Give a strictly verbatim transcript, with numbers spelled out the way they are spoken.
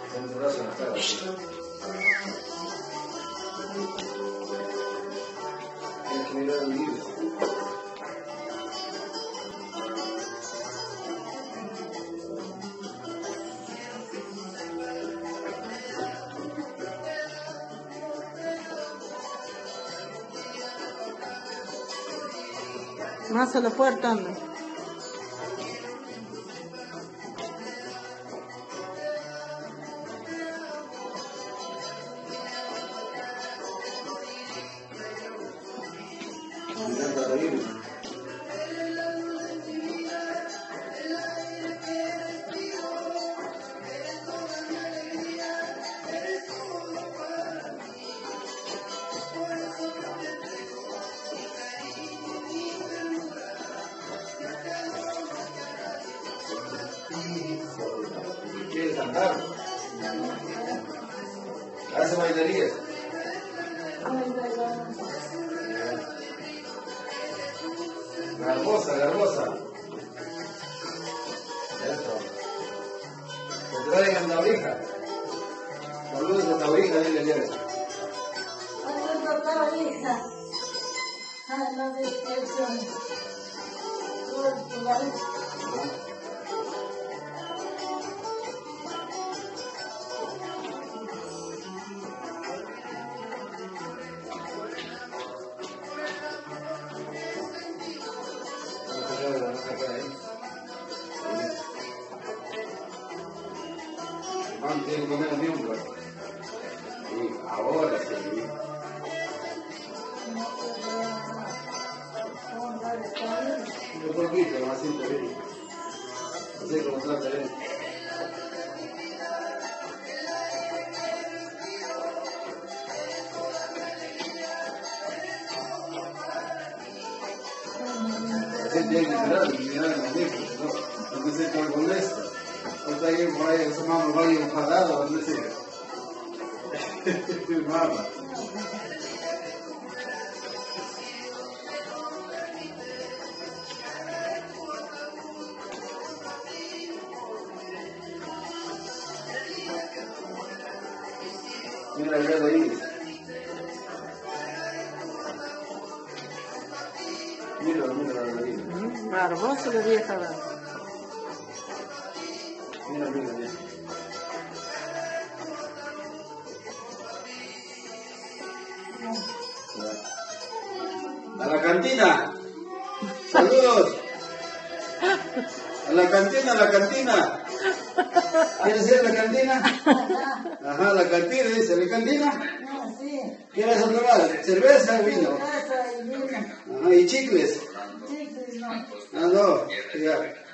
Con tu brazo en la cara. Tienes que mirar el libro. Más a la puerta, anda. Mirando al libro. ¿Quieres cantar? ¿Hace bailaría? Garbosa, garbosa. Eso. Que traigan Taurija. Saludos de Taurija, dile ayer. Saludos de Taurija. A la descripción. Vamos, tienen que comer el miembro. Sí, ahora sí. Un poquito, más siento bien. No sé cómo trata él. Así tiene que esperar, y mirar el muñeco, ¿no? No me sé por molesto. Está ahí por ahí, ese mamá va a ir enfadado, no sé. Mamá. Mira, mira ahí. Mira, mira ahí. Garboso de vieja, ¿verdad? Mira, mira, mira. A la cantina. Saludos. A la cantina, a la cantina. ¿Quieres ir a la cantina? Ajá, la cantina, dice, ¿la cantina? No, sí. ¿Qué vas a tomar? ¿Cerveza o vino? Cerveza y vino. Ajá, ¿y chicles? Chicles, no. Ah, no, ya.